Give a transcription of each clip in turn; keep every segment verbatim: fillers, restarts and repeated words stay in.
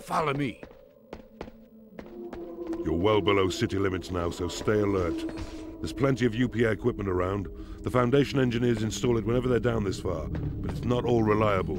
Follow me. You're well below city limits now, so stay alert. There's plenty of U P A equipment around. The Foundation engineers install it whenever they're down this far, but it's not all reliable.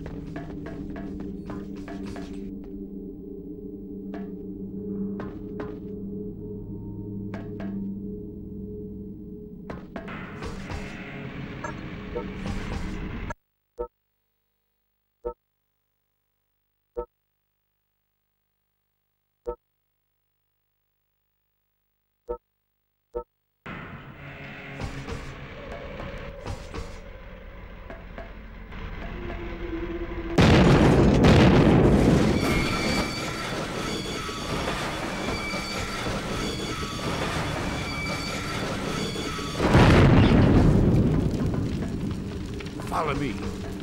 Follow me.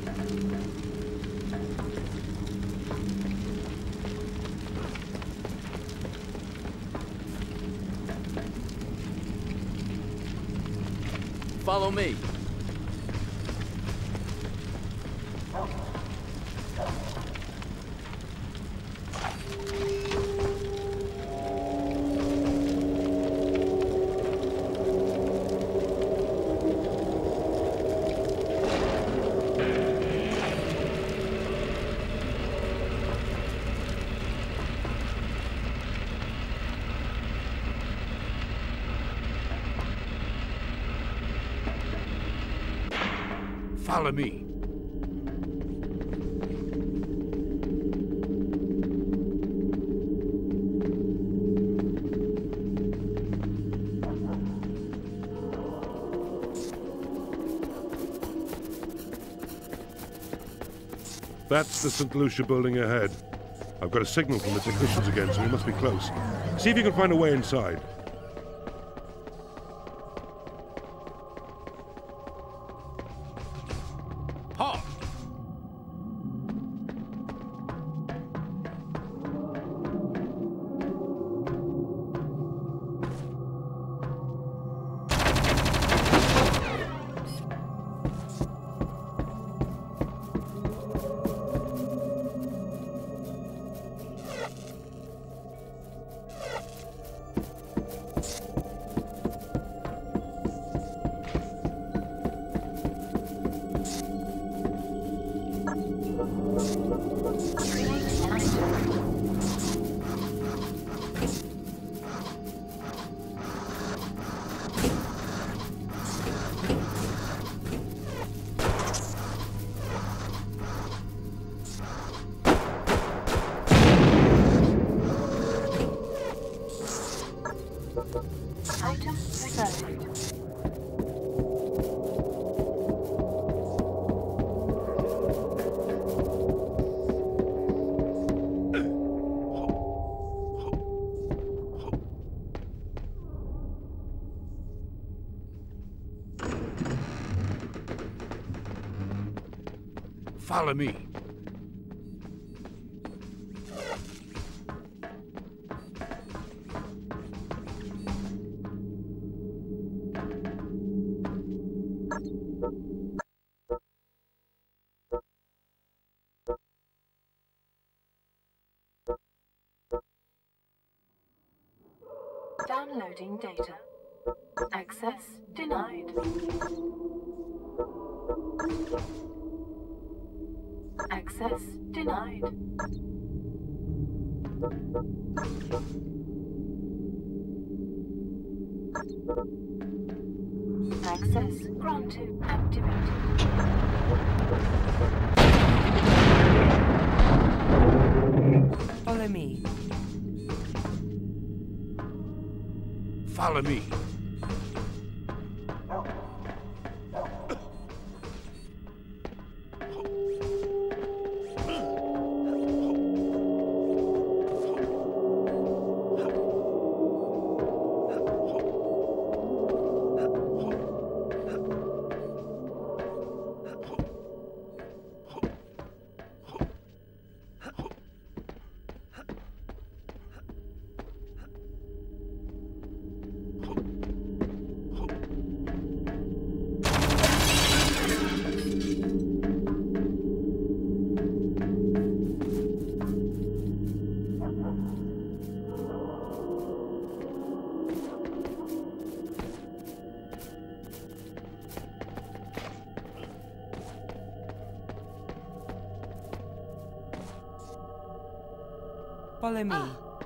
Follow me. Follow me. That's the Saint Lucia building ahead. I've got a signal from the technicians again, so we must be close. See if you can find a way inside. Halt! Item selected. Follow me. Downloading data. Access denied. Access denied. Access granted. Activated. Follow me. Follow me. Follow me.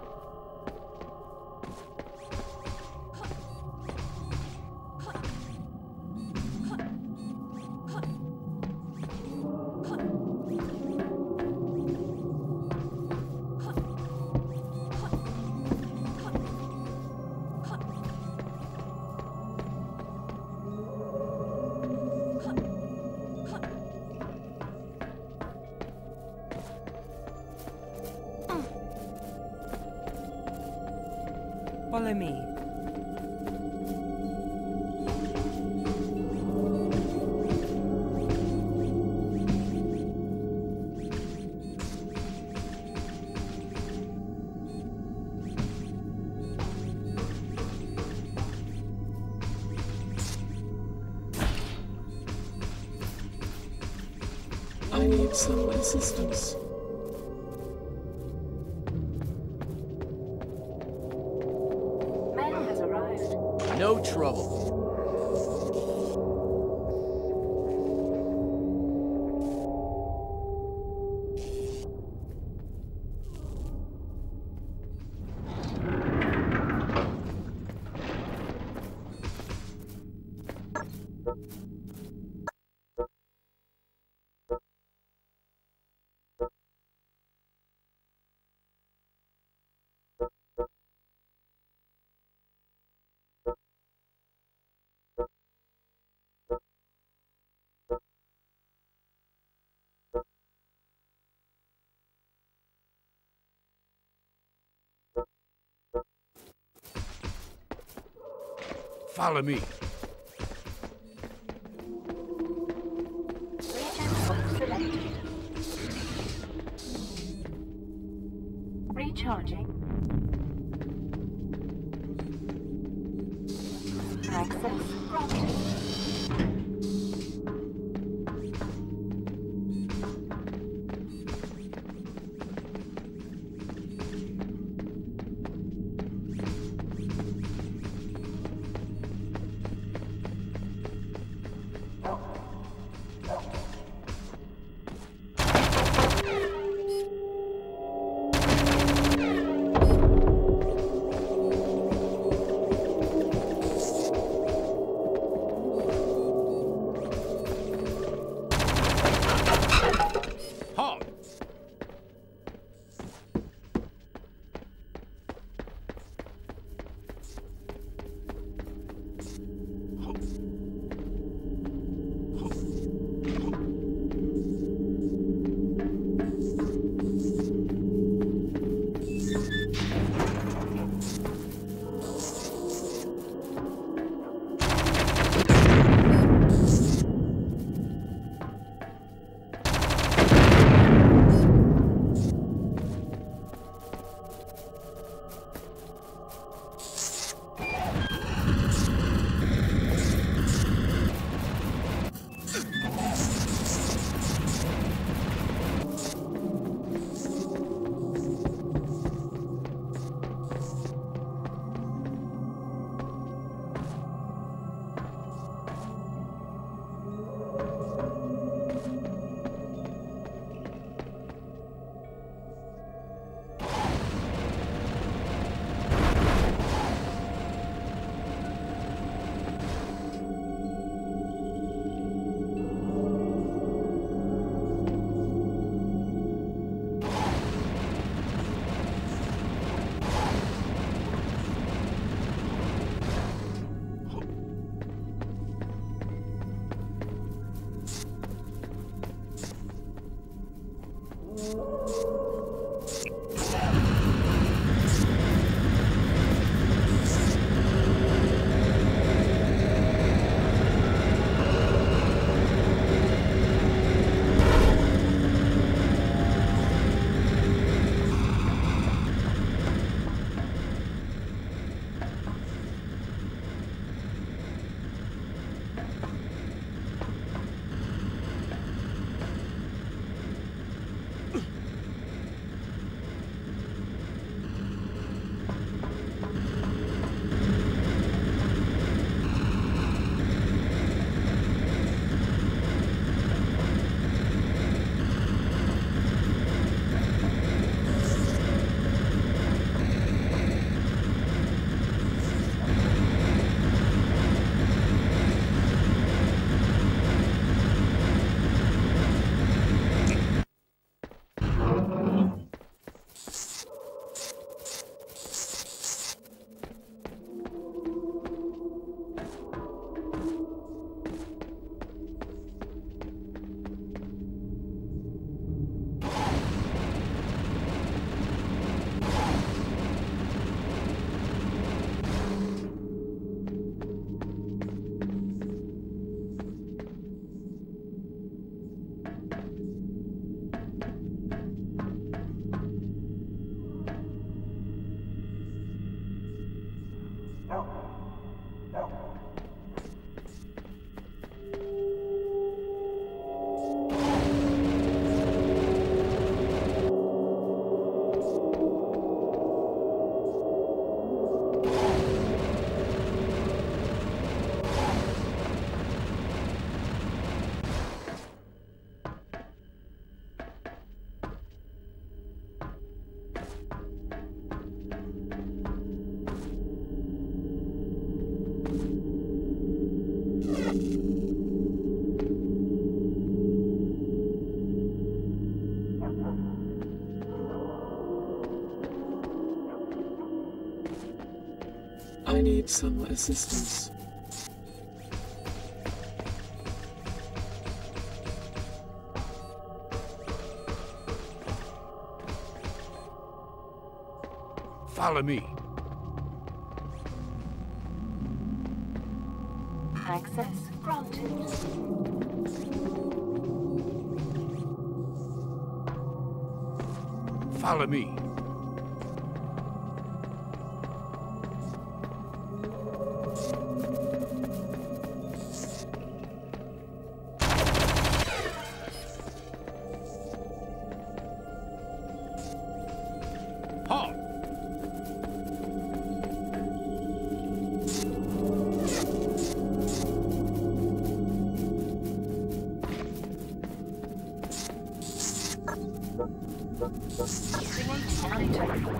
Follow me. I need some assistance. Man has arrived. No trouble. Follow me. Region one selected. Recharging. Access granted. I need some assistance. Follow me. Access granted. Follow me. Halt! Create item.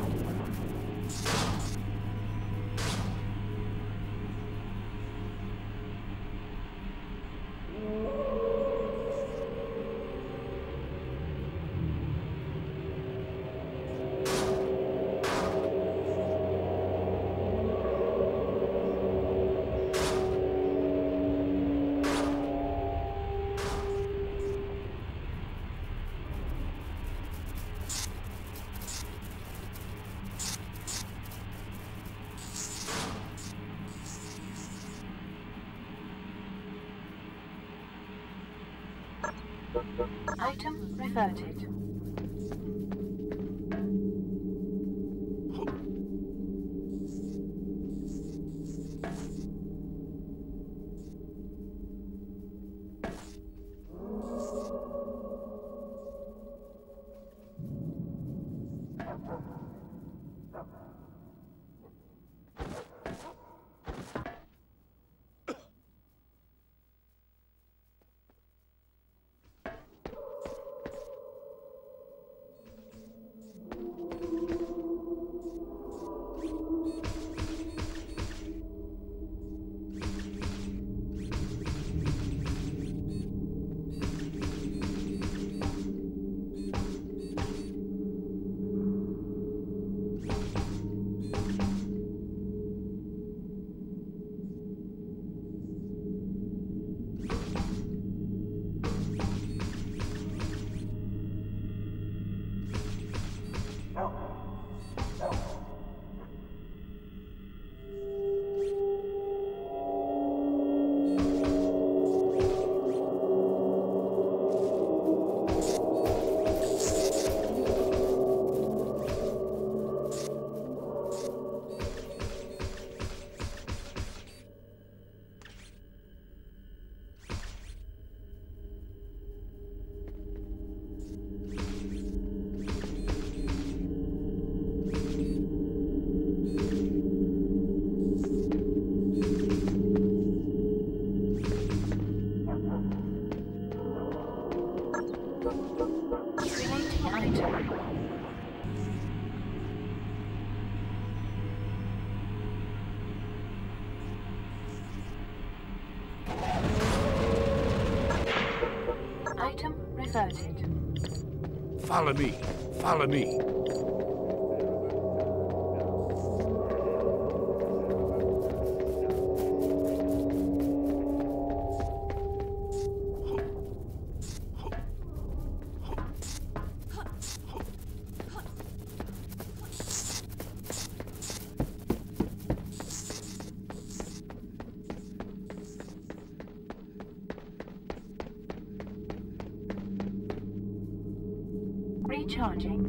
Item reverted. Item reverted. Follow me. Follow me. Recharging.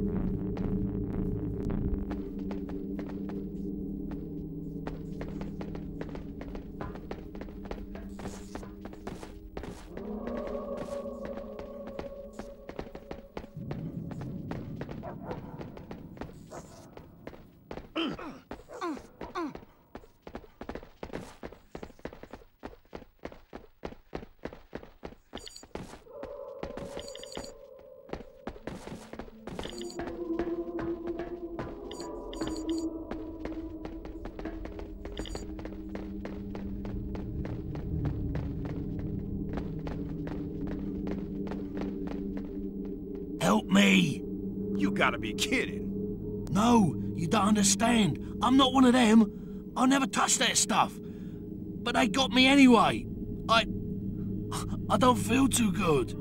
Help me! You gotta be kidding. No, you don't understand. I'm not one of them. I never touched that stuff. But they got me anyway. I... I don't feel too good.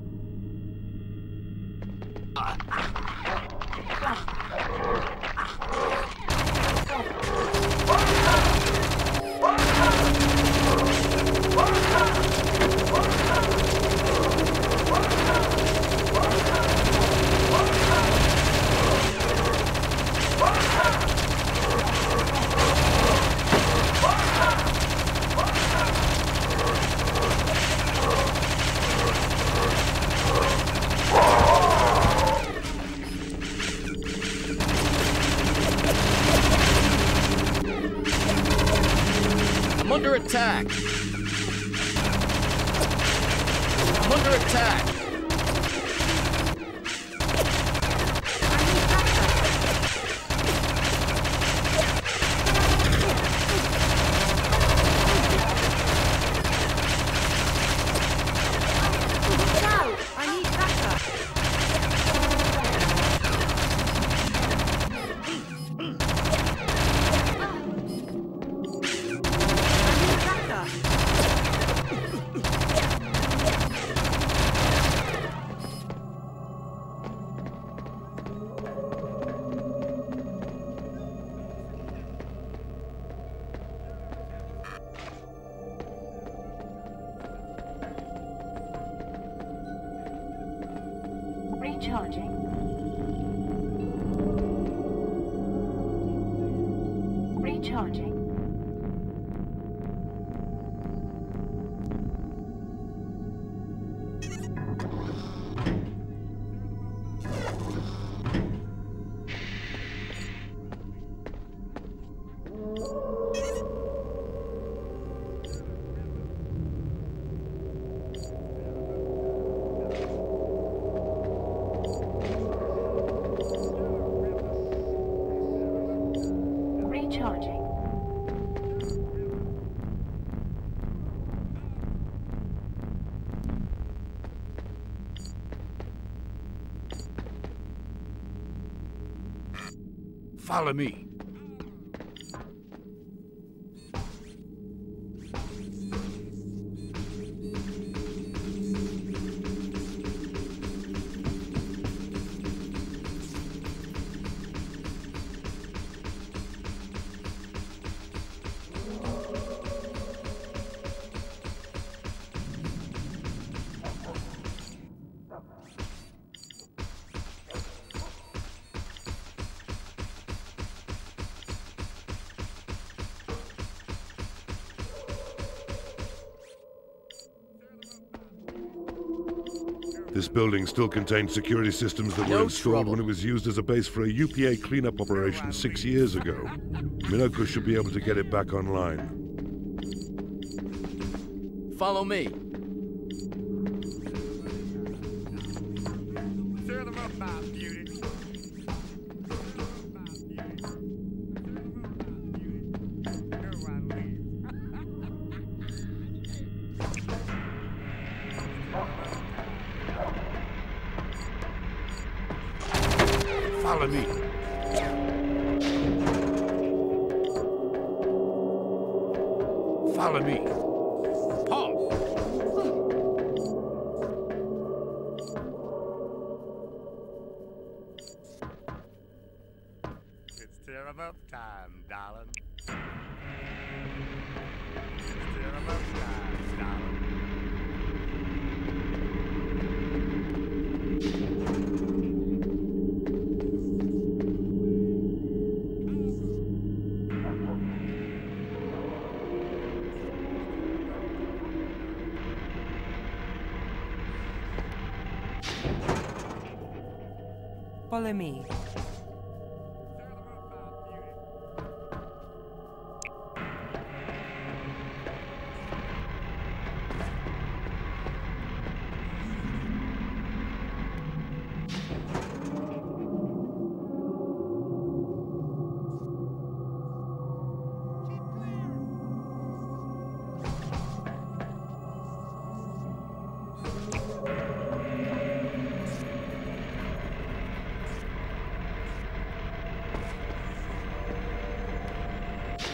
I'm under attack. I'm under attack. Recharging. Recharging. Recharging. Follow me. This building still contains security systems that were No installed trouble. when it was used as a base for a U P A cleanup operation six years ago. Minoko should be able to get it back online. Follow me. Tear them up, my beauty. Follow me. Follow me. Halt! It's tear 'em up time, darling. It's tear 'em up time, darling. Follow me.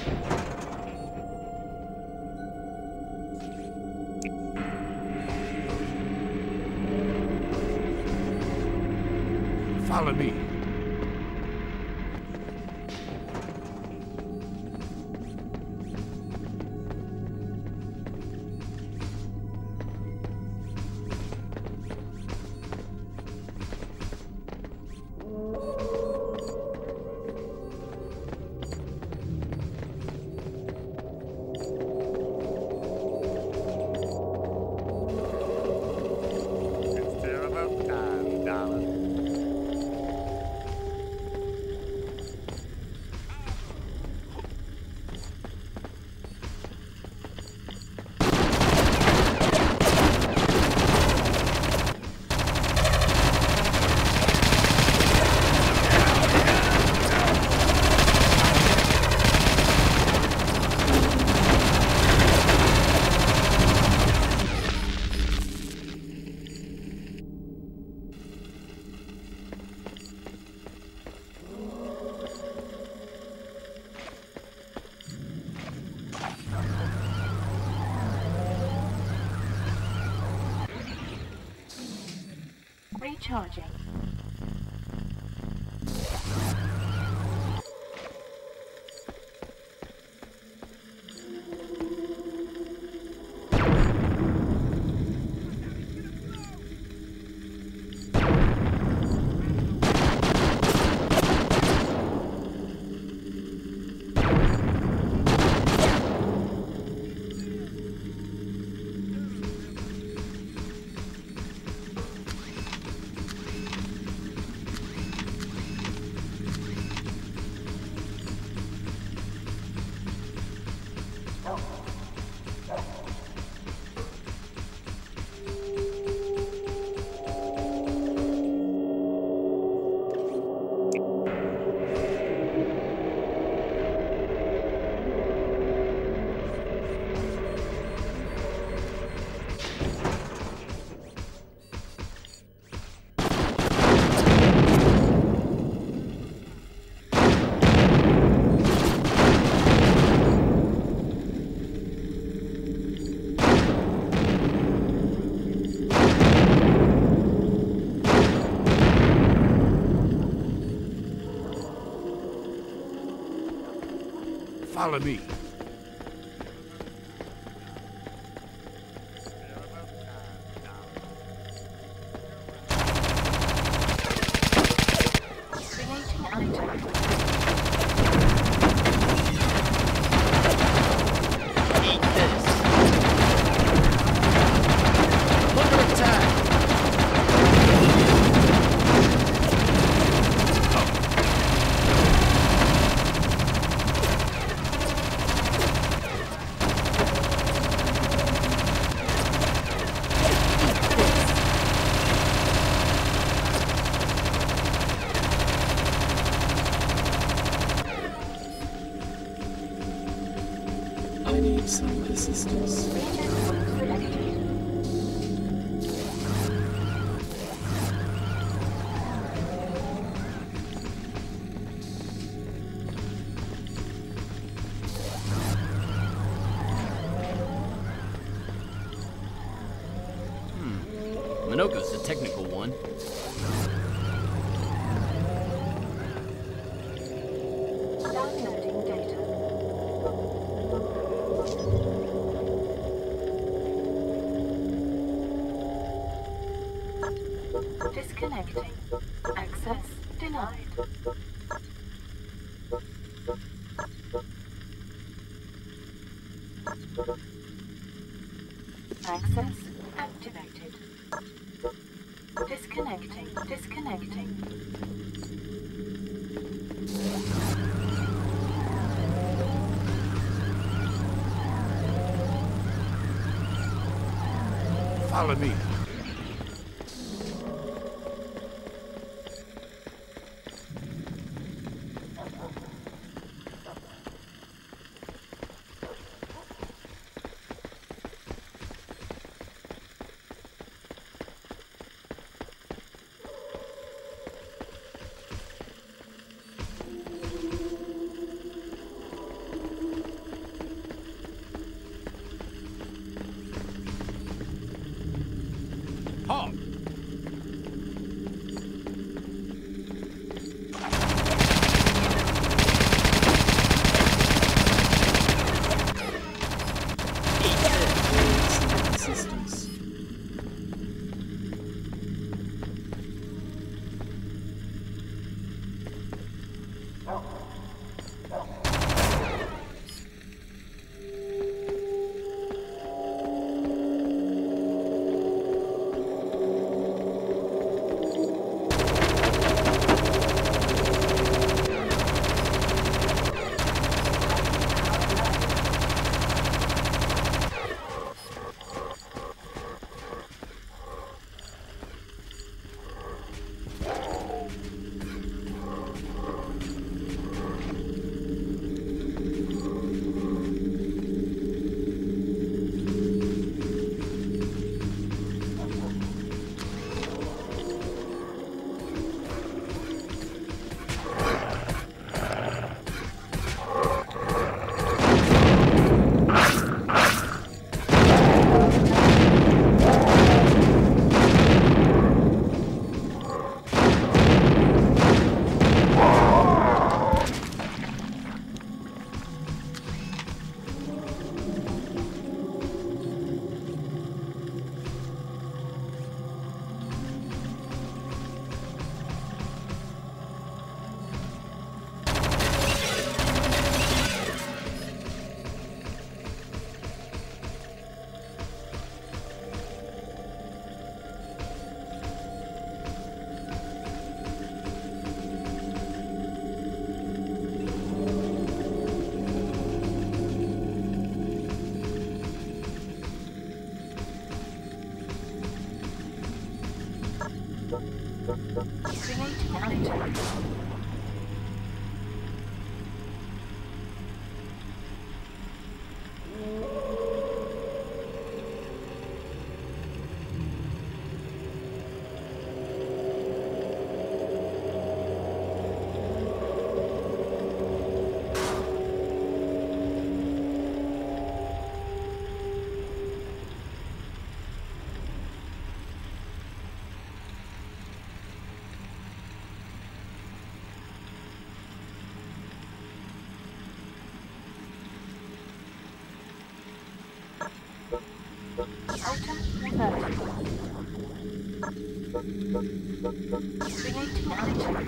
Follow me. It's tear 'em up time, darling. Recharging. Follow me. Creating item. Eat this. Under attack. I need some assistance. Regen selected. Minoko's the technical one. Downloading data. Disconnecting. Access denied. Access activated. Disconnecting. Disconnecting. Follow me. disconnecting. Item reverted. Creating item.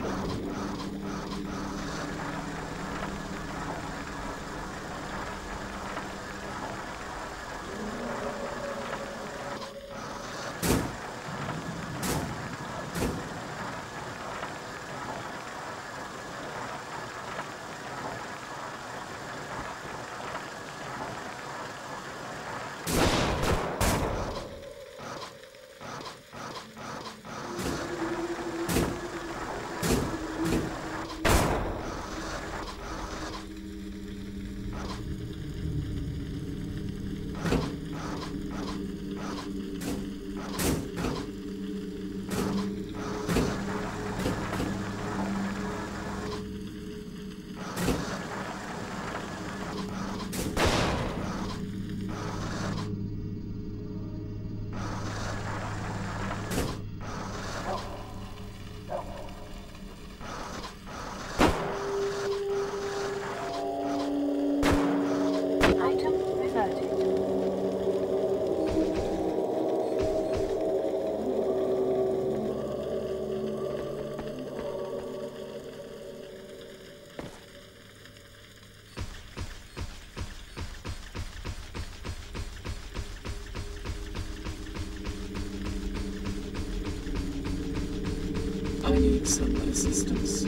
I need some assistance.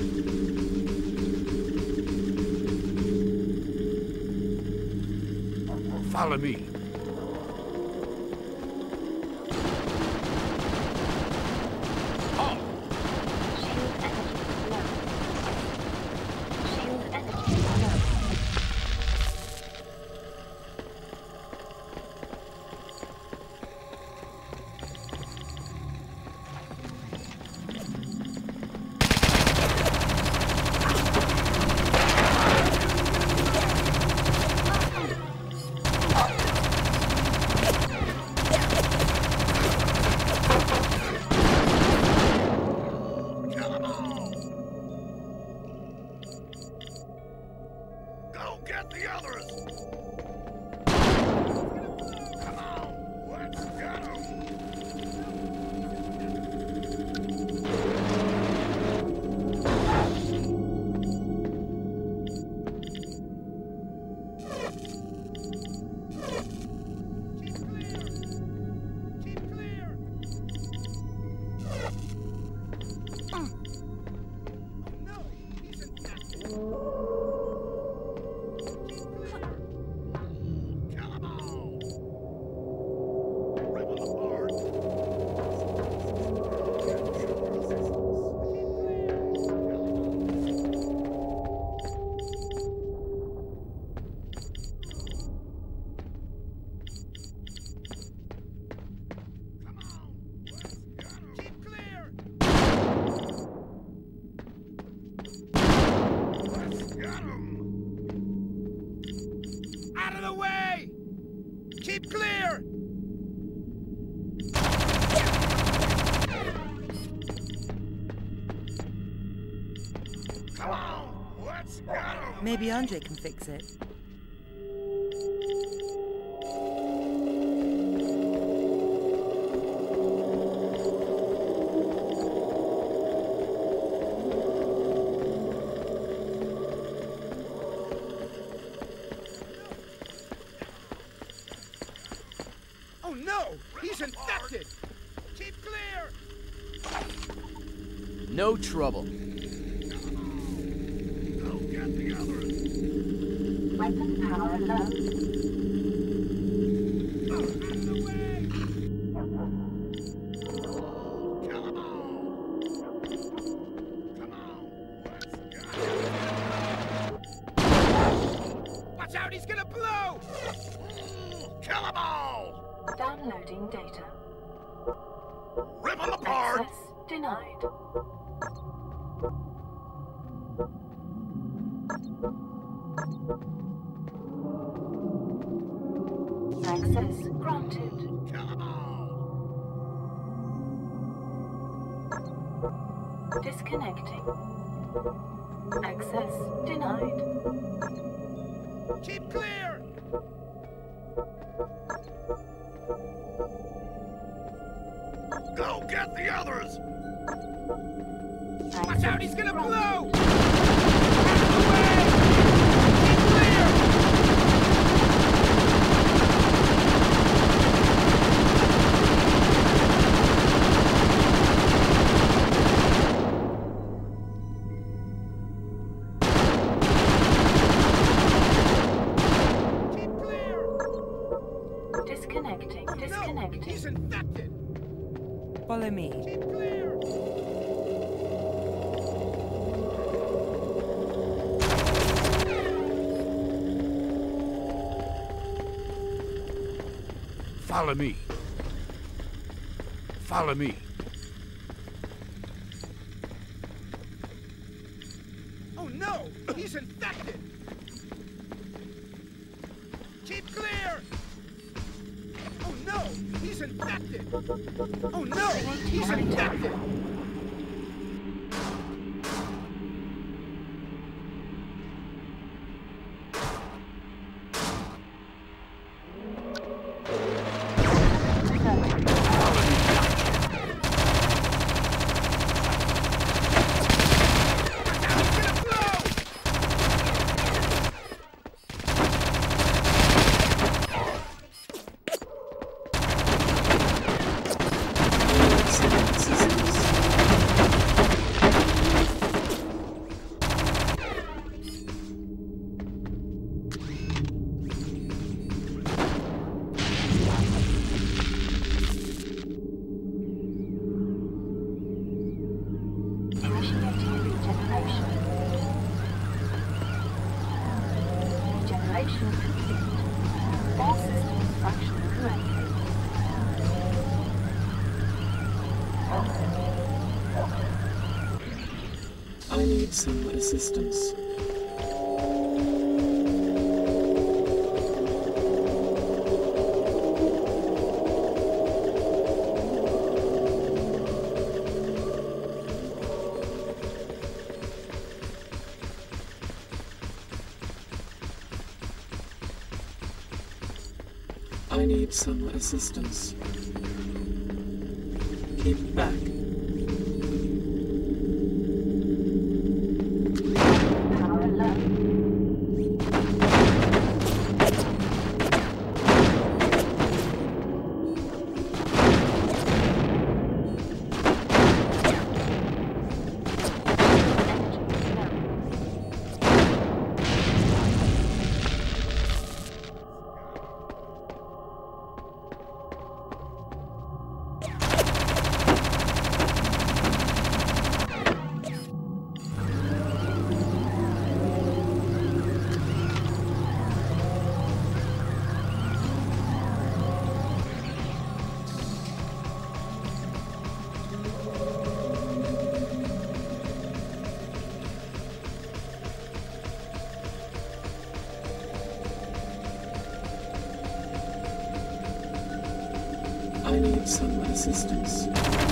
Follow me. Shield energy low. Shield energy low. Go get the others! Come on, let's get them! Out of the way! Keep clear! Come on, let's get 'em! Maybe Andre can fix it. Oh no! He's infected! Keep clear! No trouble. Go get the others! Weapon power low. Out of the way! Come on! Come on! Watch out, he's gonna blow! Kill them all! Downloading data. Rip them apart! Access denied. Access granted. Kill them all! Disconnecting. Access denied. Keep clear! Go get the others! Watch out, he's gonna granted. blow! Out of the way! Keep clear! Keep clear! Disconnecting. No, Disconnecting. he's infected! Follow me. Keep clear! Follow me. Follow me. Oh no! He's infected! Keep clear! Oh no! He's infected! Oh no! He's infected! Now he's gonna blow! Accept systems. Initiating regeneration. Regeneration complete. All systems functioning correctly. I need some assistance. I need some assistance. Keep back. Power low. Energy low. I need some assistance.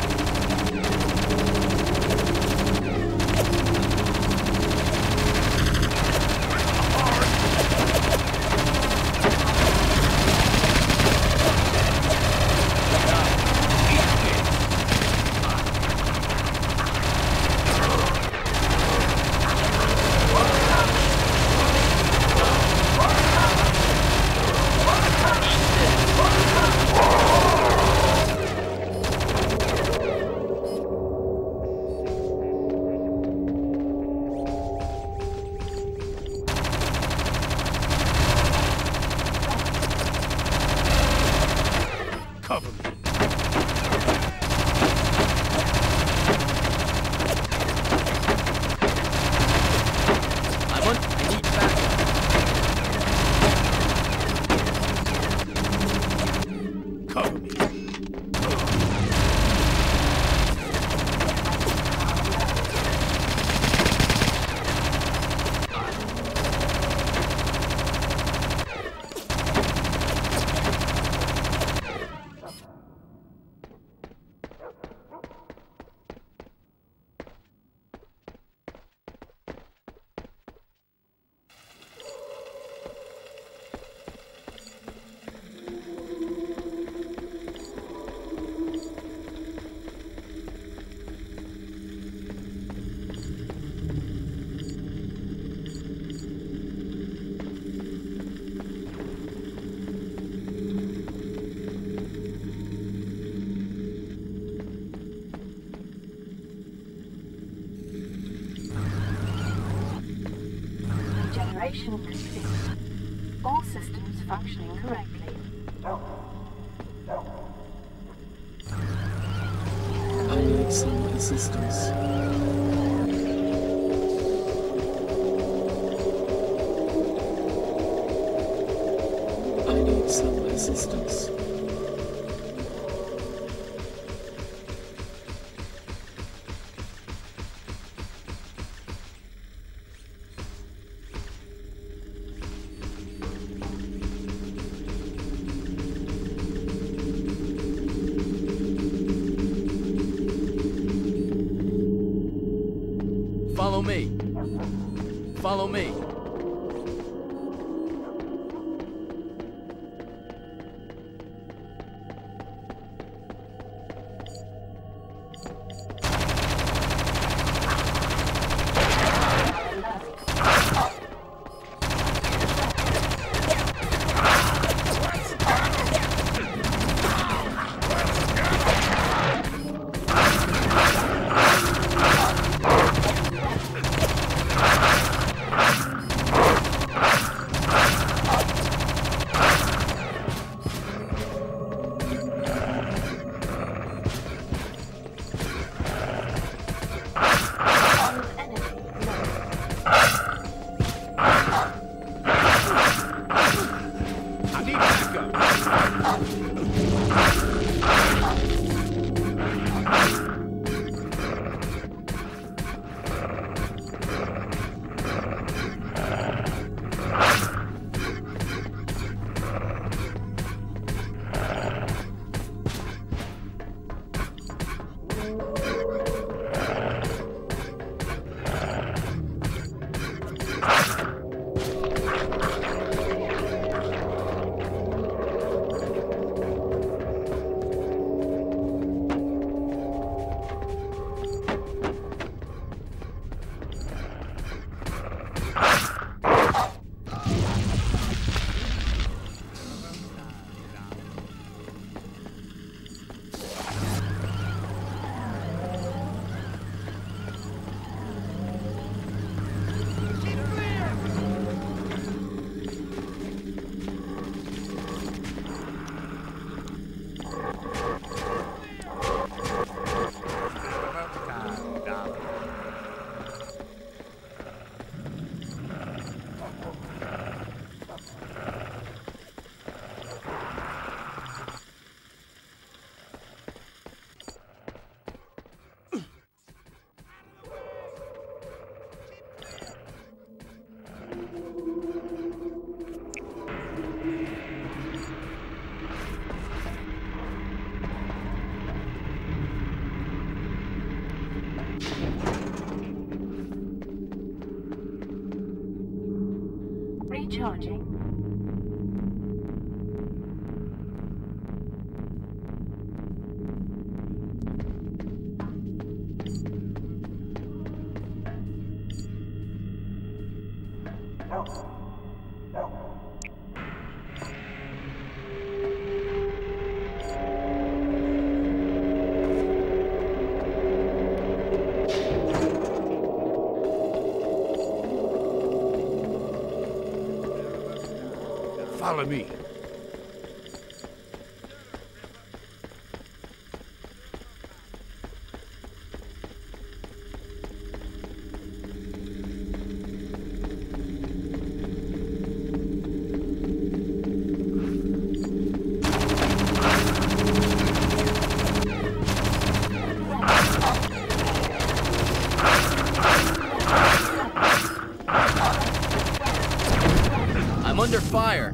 Cover me. I want. I need backup. Operation complete. All systems functioning correctly. I need some assistance. I need some assistance. Follow me. Follow me. Recharging. Follow me. I'm under fire.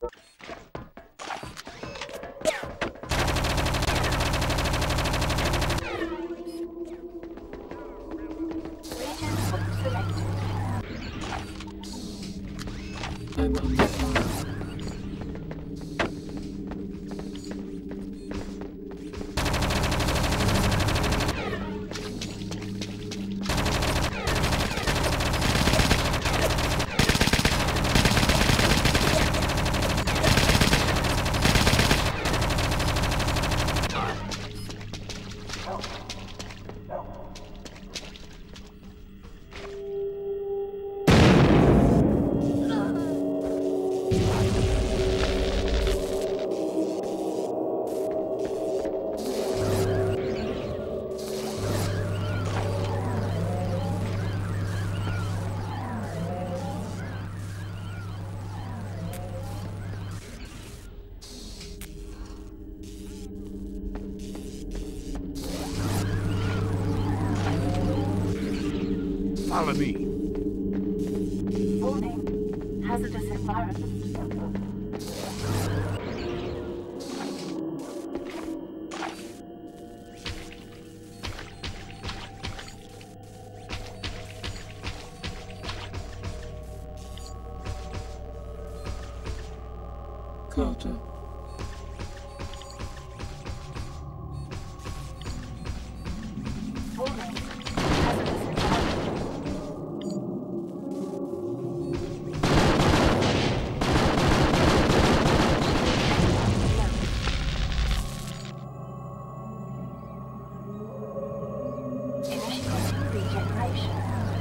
I'm under fire. Follow me. Warning. Hazardous environment. Carter. Warning. Hazardous environment. Initiating regeneration.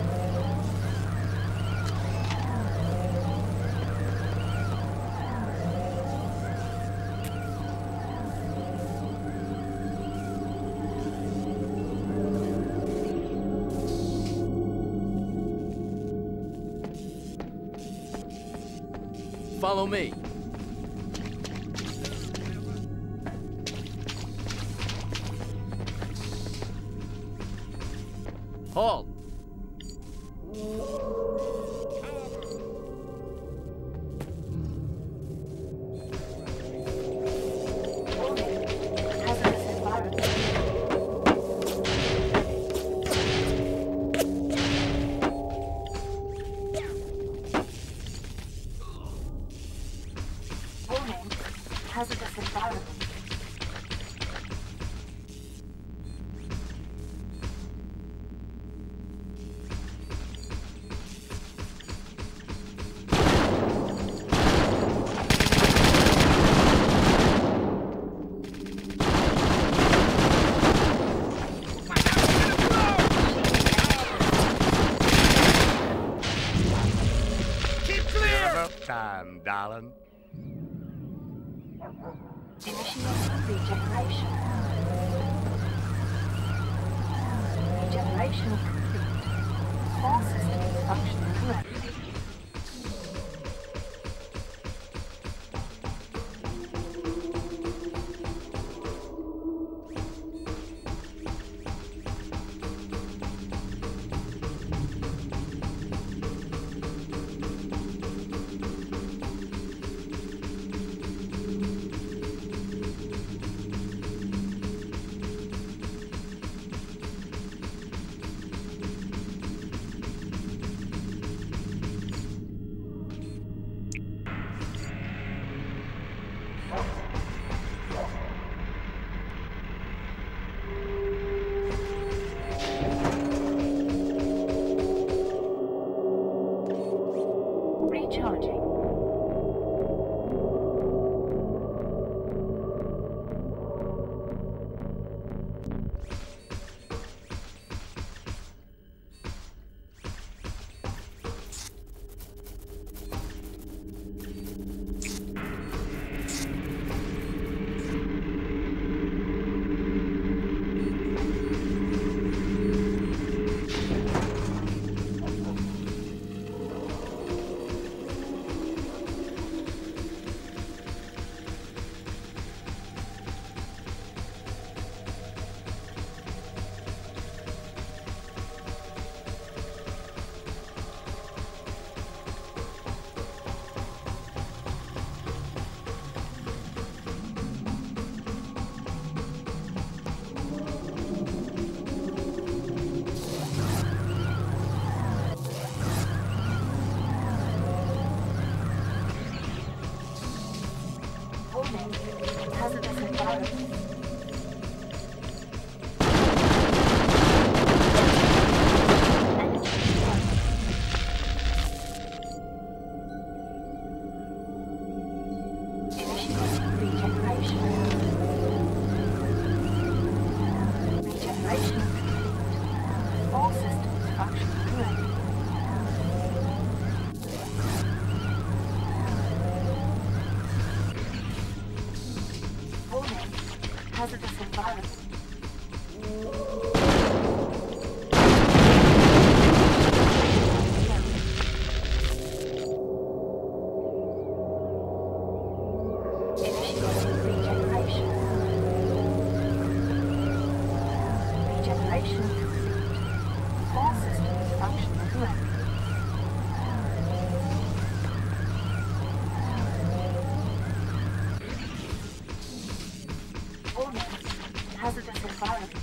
Follow me. Halt. Warning. Hazardous environment. Warning. Hazardous environment. Keep clear! About time, darling. Initiating regeneration. Regeneration complete. All systems functioning correctly. Recharging. Warning. Hazardous environment. Hazardous environment. Initiating regeneration. Regeneration complete. All systems functioning correctly. Warning. Hazardous environment.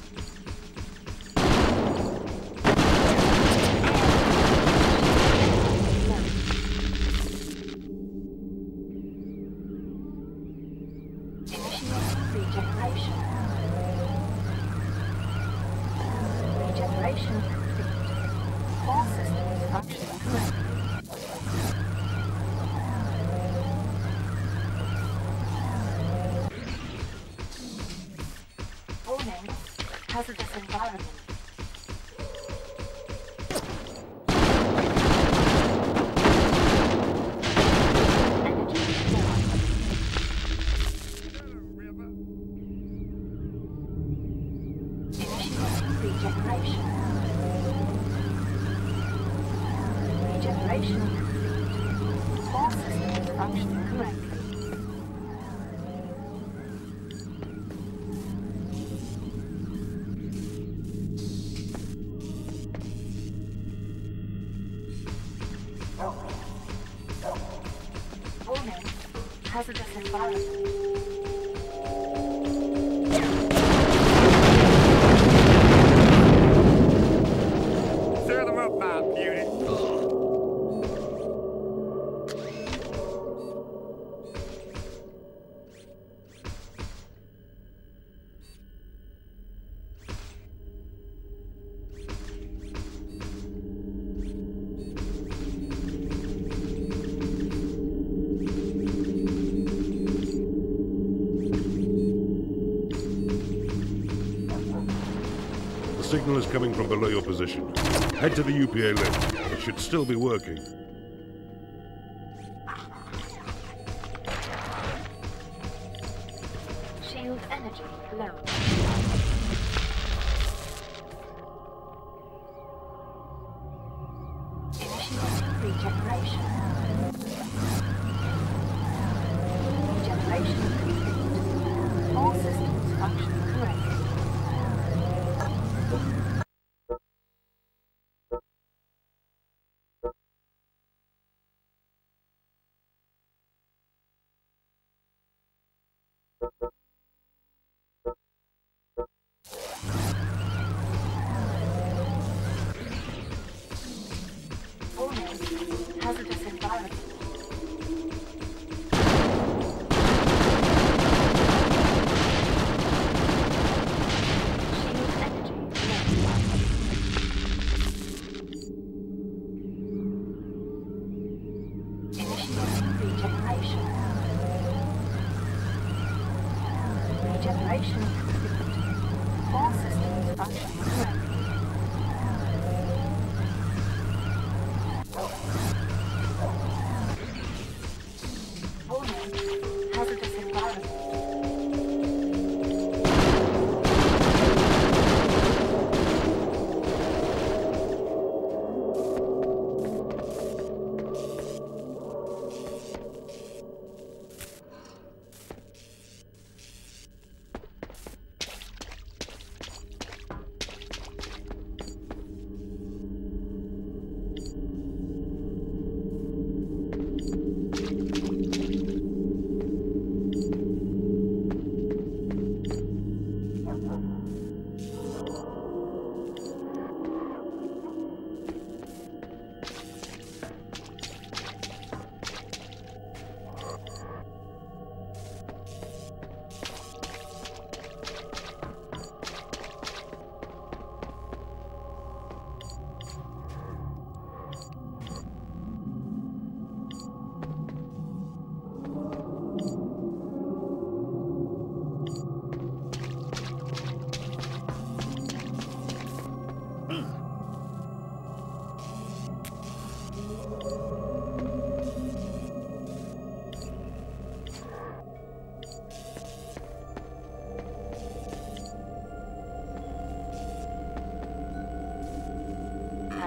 Initiating regeneration. Regeneration complete. All systems functioning correctly. Warning. Hazardous environment. Energy low. Initiating regeneration. Regeneration complete. All systems functioning correctly. Warning. Hazardous environment. Stir them up, my beauty. The signal is coming from below your position. Head to the U P A lift. It should still be working. Shield energy low. Initiating regeneration. Regeneration complete. All systems functioning correctly. Warning. Hazardous environment. Shield energy low. Initiating regeneration. Regeneration complete. All systems functioning correctly. Warning. Hazardous environment.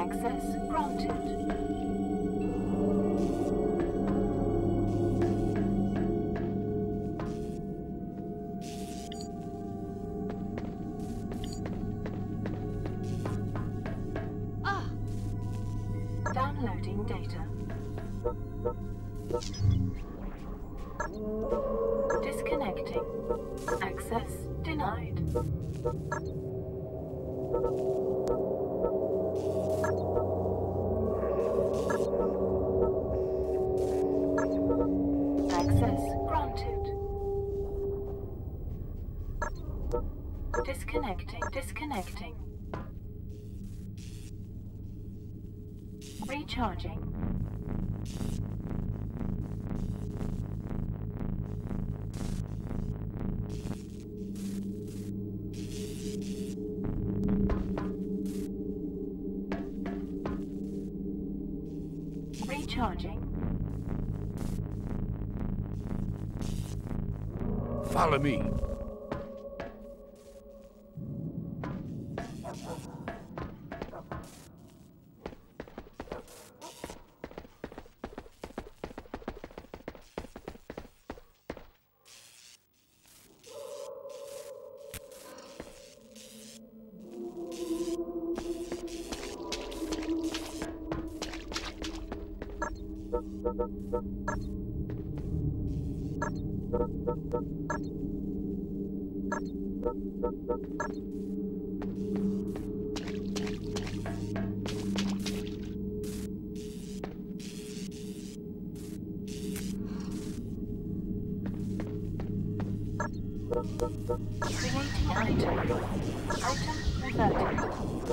Access granted. Downloading data. Disconnecting. Access denied. Access granted. Disconnecting. Disconnecting. Recharging. Recharging. Follow me. Creating item. Item reverted.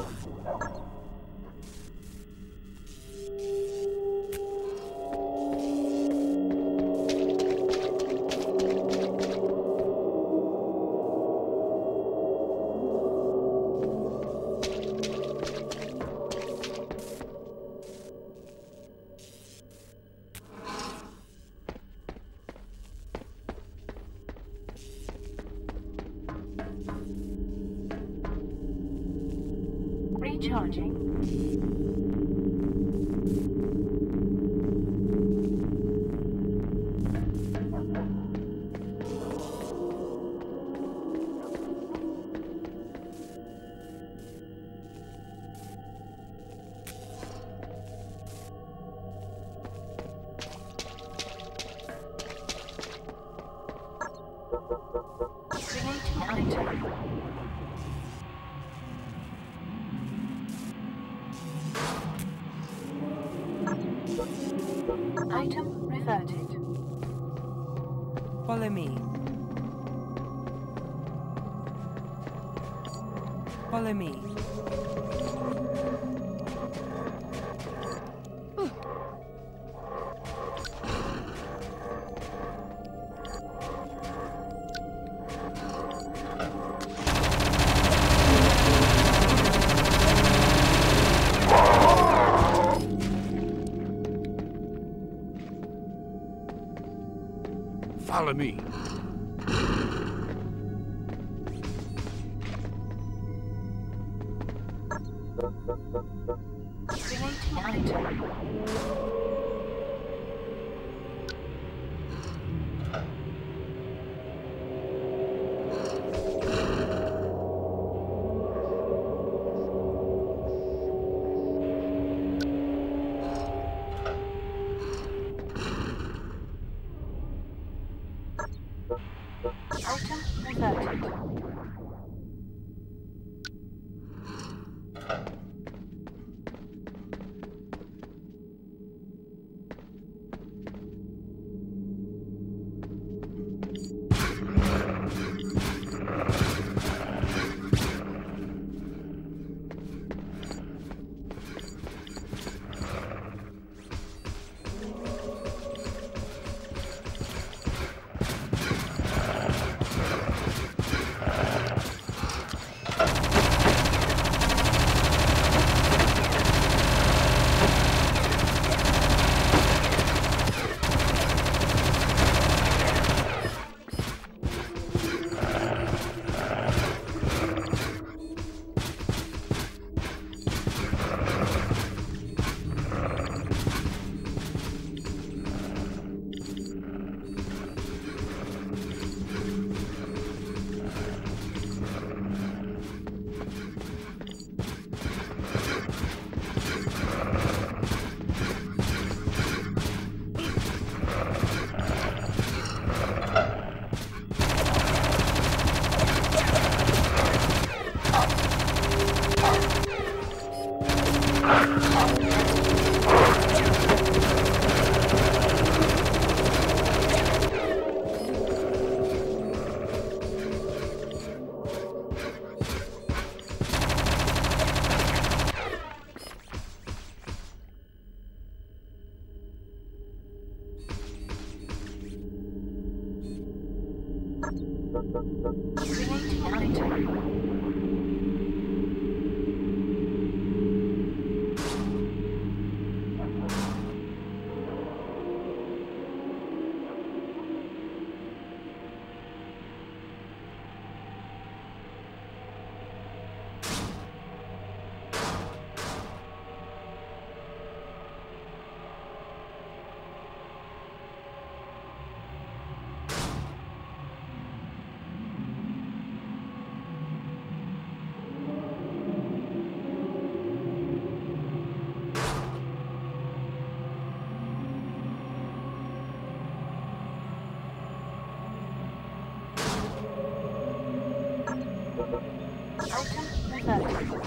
Recharging. Creating item. Item reverted. Follow me. Follow me. Follow me. Creating item. Item reverted. Creating an item. Item reverted.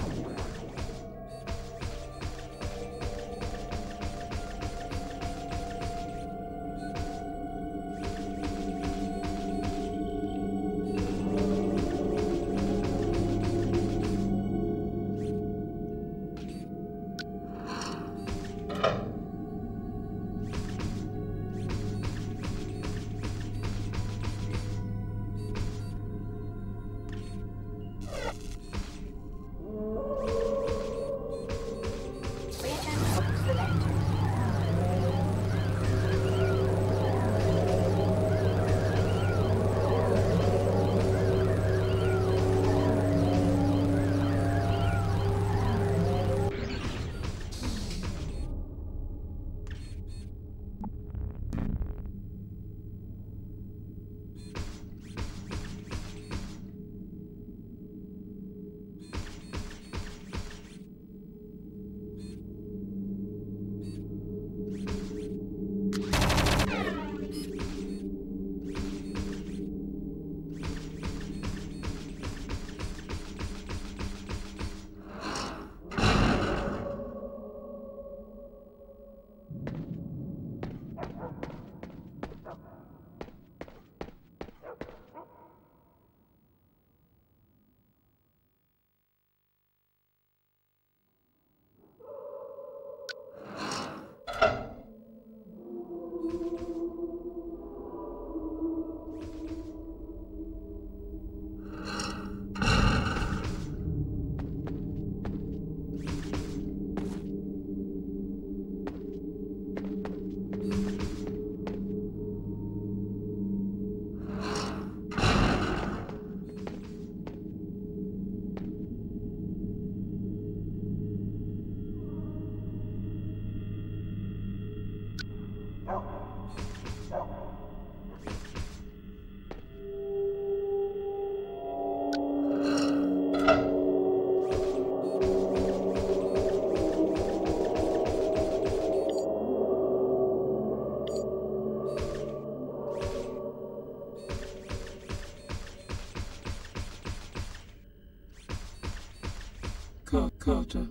Carter.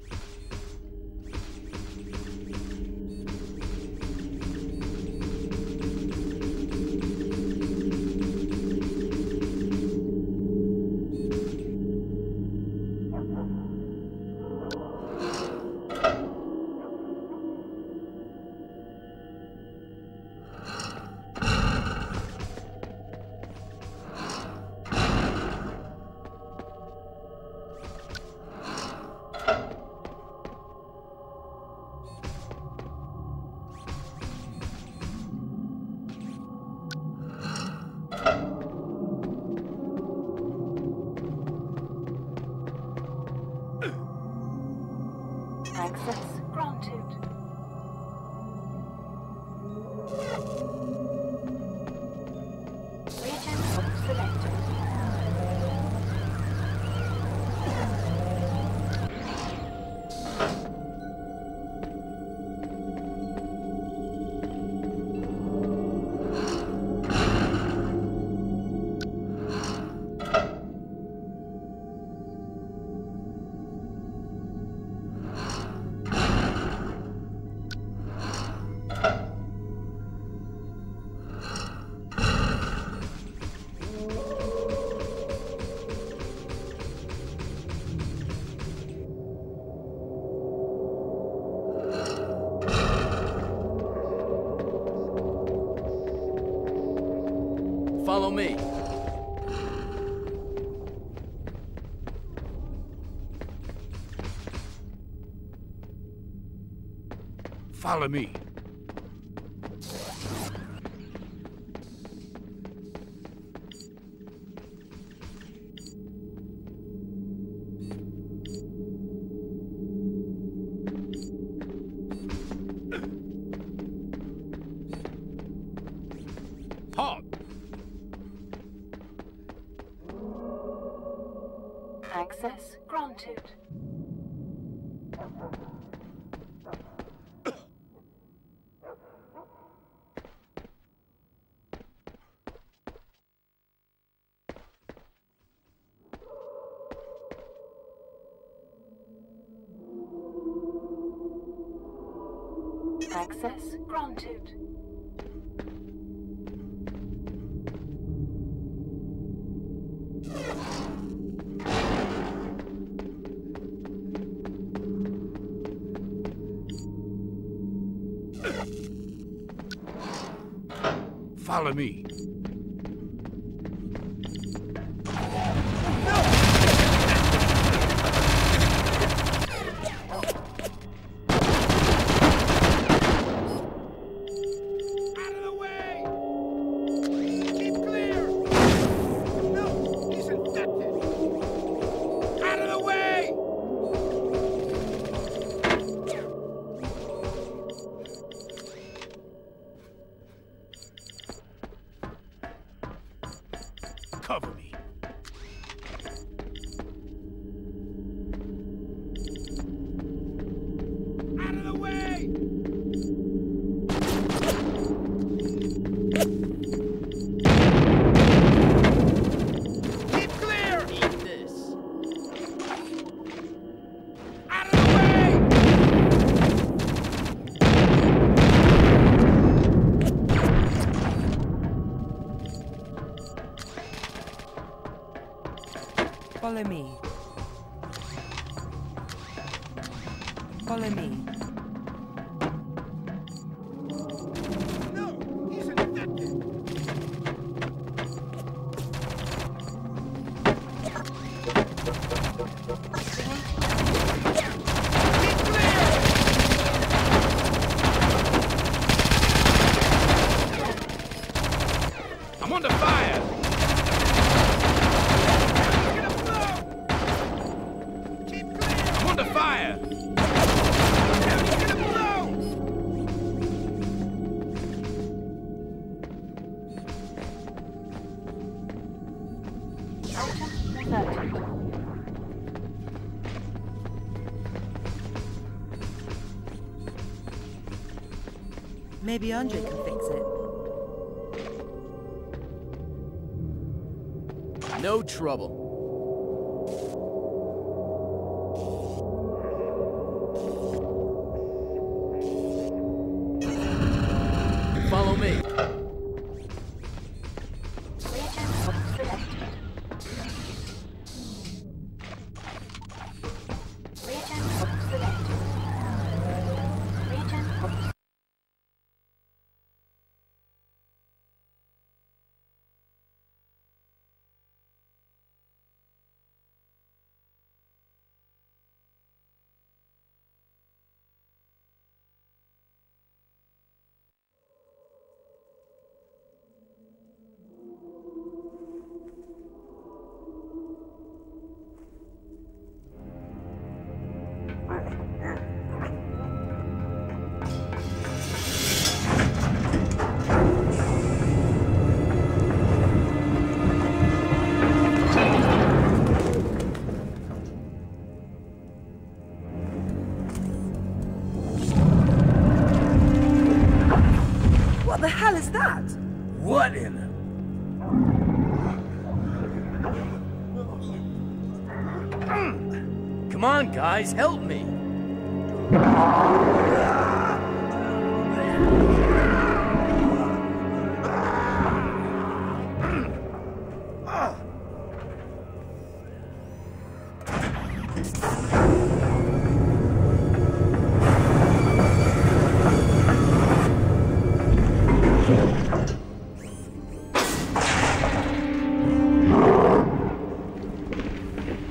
Access granted. Region selected. Follow me. Follow me. Halt! Access granted. Access granted. Follow me. Cover me. Out of the way! Keep clear! Eat this. Out of the way! Follow me. Follow me. No, he's infected. I'm under fire! I'm under fire! He's gonna blow! Item inserted. Maybe Andre can fix it. No trouble. Follow me. Region selected. Region selected. Region What the hell is that? What in? Come on, guys, help me.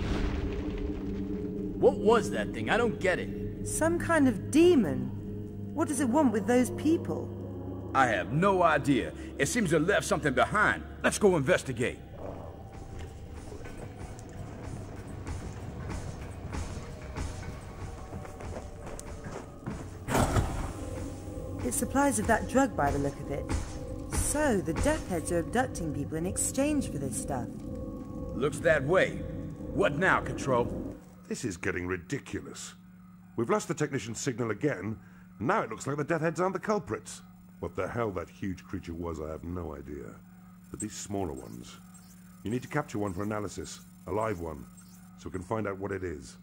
What was that thing? I don't get it. Some kind of demon. What does it want with those people? I have no idea. It seems to have left something behind. Let's go investigate. It's supplies of that drug by the look of it. So, the Death Heads are abducting people in exchange for this stuff. Looks that way. What now, Control? This is getting ridiculous. We've lost the technician's signal again, and now it looks like the Death Heads aren't the culprits. What the hell that huge creature was, I have no idea. But these smaller ones... You need to capture one for analysis, a live one, so we can find out what it is.